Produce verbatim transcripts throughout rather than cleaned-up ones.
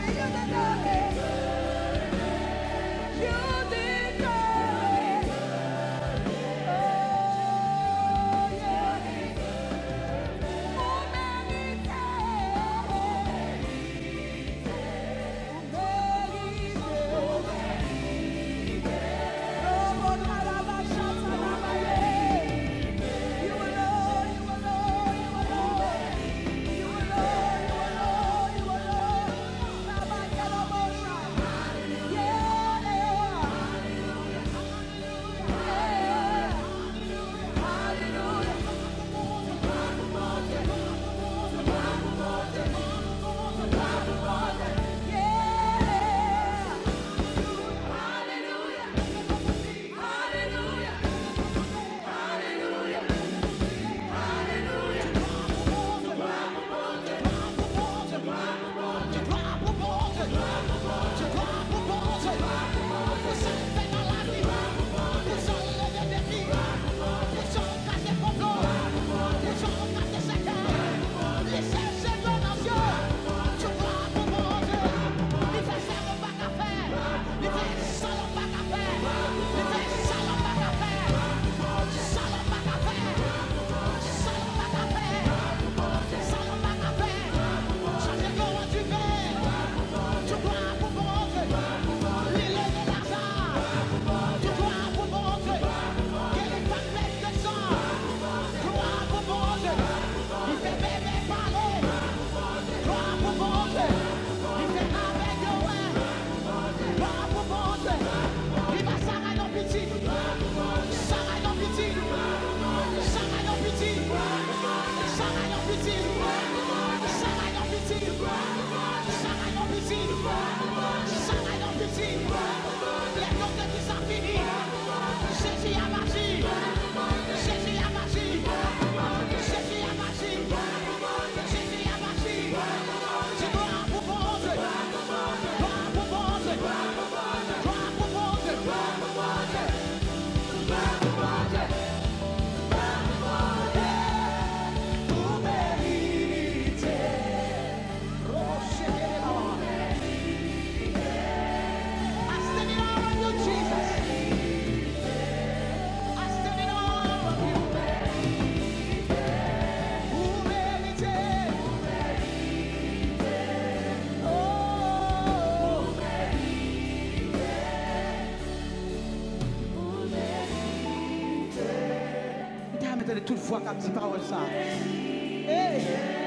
Toutefois, comme dit parole ça. Hey,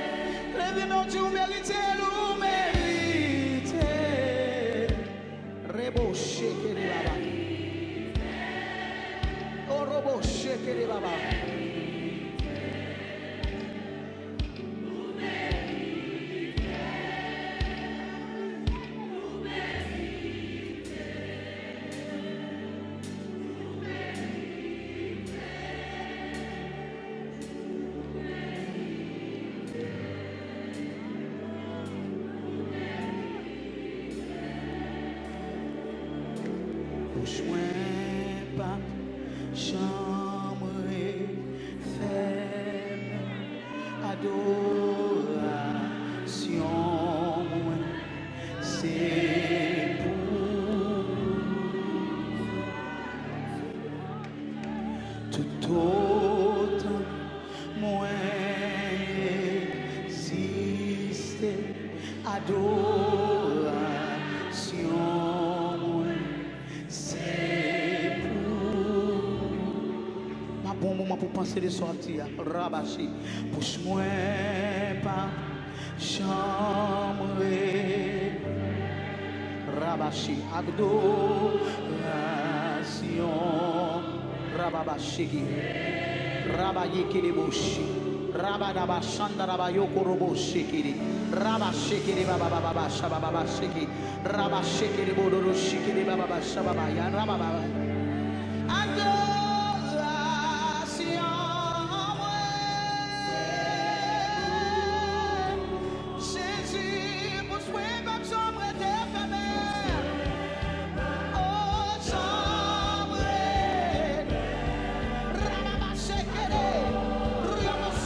le nom du mérite, nous mérite. Rebo sheke de baba. Oh, robo sheke de baba. De sortir, rabacher, pousse-moi pas chambre, rabacher, adoration, rababachegi, rabayeki de boshi, rabadaba shanda rabayoko robo shekiri, rabasheki de baba baba shababa sheki, rabasheki de bodoro shiki de baba shababa ya rababa.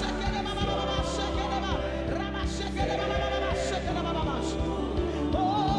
Oh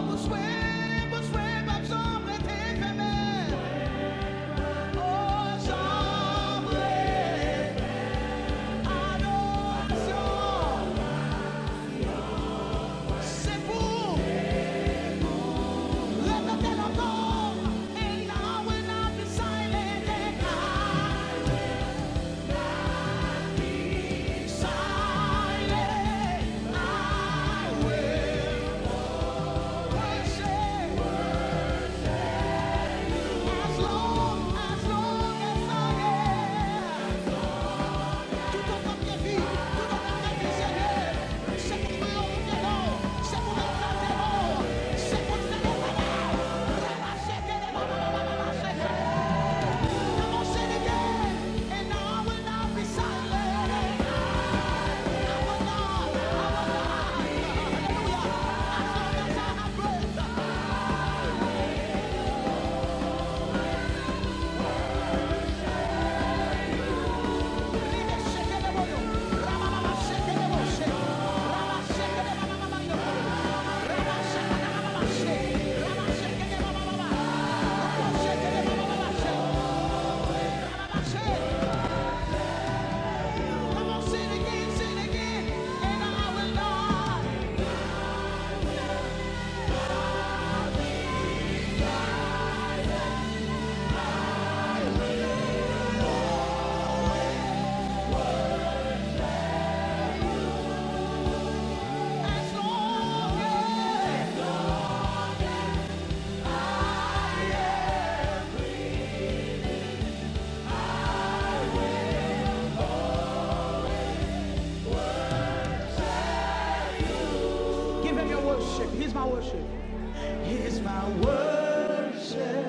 my worship. Here's my worship.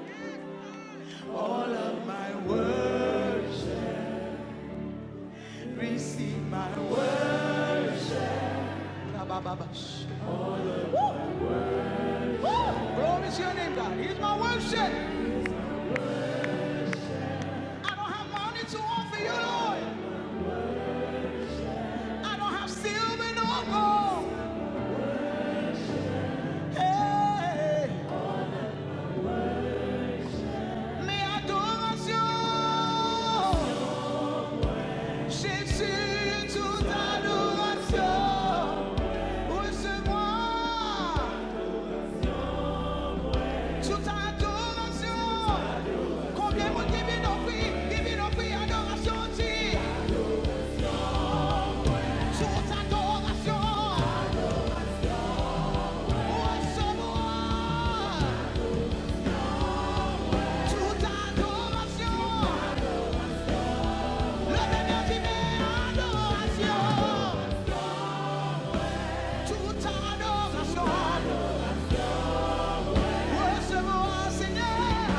All of my worship. Receive my worship. All of my worship. Glory to your name, God. Here's my worship. I don't have money to offer you, Lord. I don't have silver nor gold. Hey. Mes adorations. Jésus, toute adoration. Reçois. Toute adoration. Combien vous givez nos prix, givez nos prix, adoration aussi. Toute adoration. Recevoir. Toute adoration. Le Seigneur dit mes adorations. Toute adoration. Recevoir, Seigneur.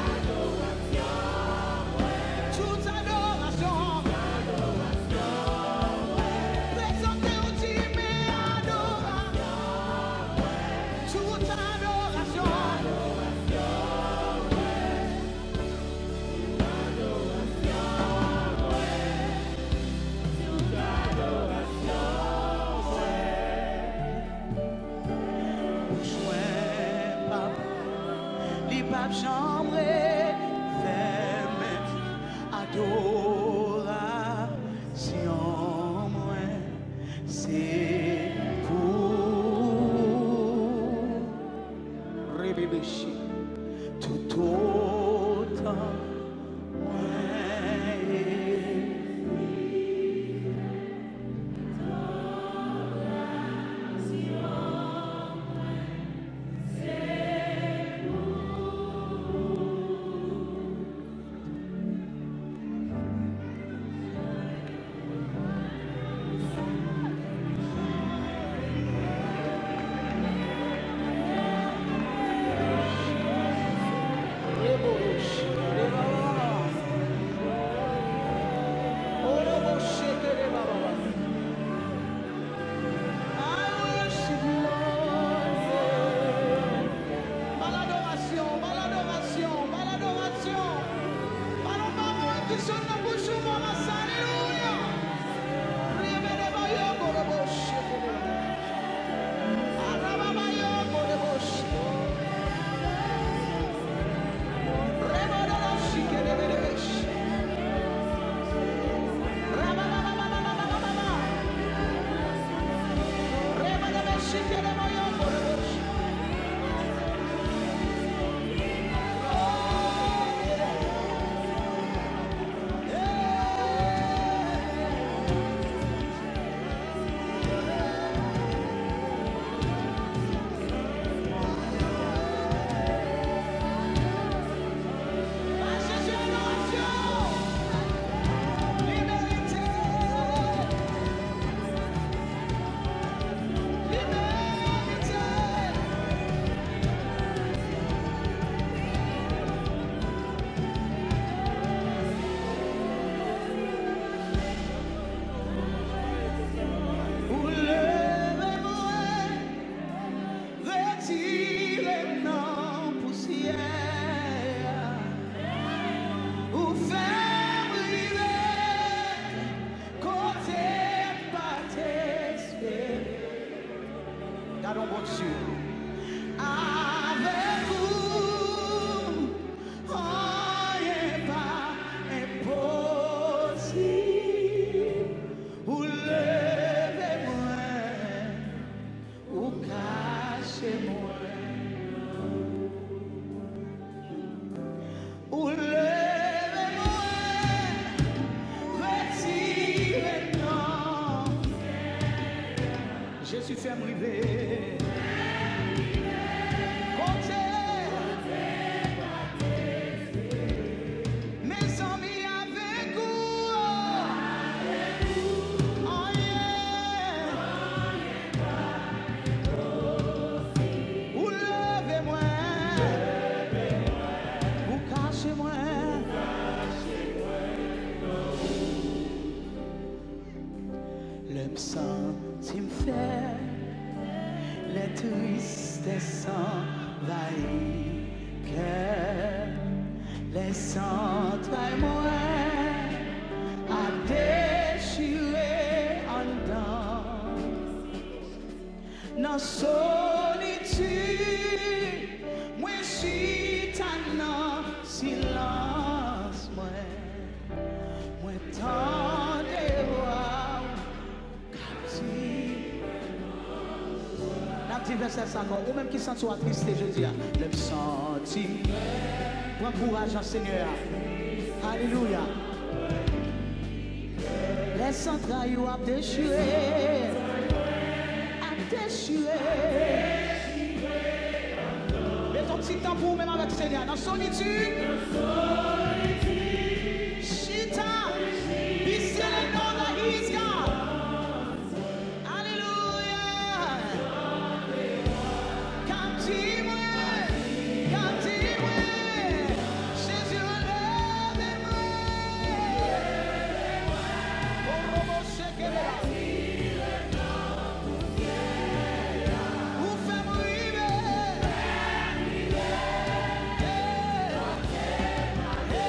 Toute adoration. Présentez aussi mes adorations. Toute adoration. Joint pas, les papes chambrés, fermés, adoration, moi, c'est pour Rébébéchi, tout autant, God don't want you. Avec vous, rien pas impossible. Ou levez-moi, ou cachez-moi. Ou levez-moi, retirez-moi. Jésus fait m'river. Mes amis avec vous. Oh yeah. me fait les tristesses envahissent cœur, les entrailles moins à déchirer en dedans. Dans solitude, moi suis dans silence, moi, moi tant de voir captif. La petite verset ça encore, ou même qui sent soit triste, je dis, le senti. Prends courage en Seigneur. Alléluia. Les entrailles ont déchiré, a déchiré. Mets ton petit temps pour même avec le Seigneur. Dans solitude, Chita, be still and know that He is God. Alléluia. Captive, captive, Jésus relève-moi. Oh, Robo Shekera. Vous faites mourir. Hey, hey,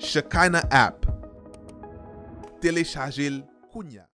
Shekinah app. Téléchargez-le. Kounya.